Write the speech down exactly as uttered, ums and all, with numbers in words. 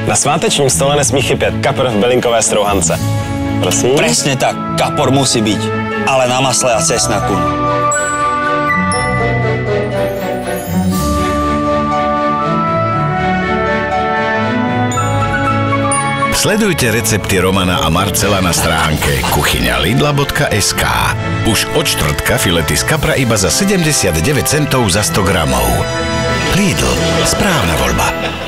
Na svátečním stole nesmí chybět kapr v bylinkové strouhance. Prosím? Presne tak, kapor musí byť, ale na masle a cesnaku. Sledujte recepty Romana a Marcela na stránke kuchyňa lidla bodka es ká. Už od štvrtka filety z kapra iba za sedemdesiatdeväť centov za sto gramov. Lidl, správna voľba.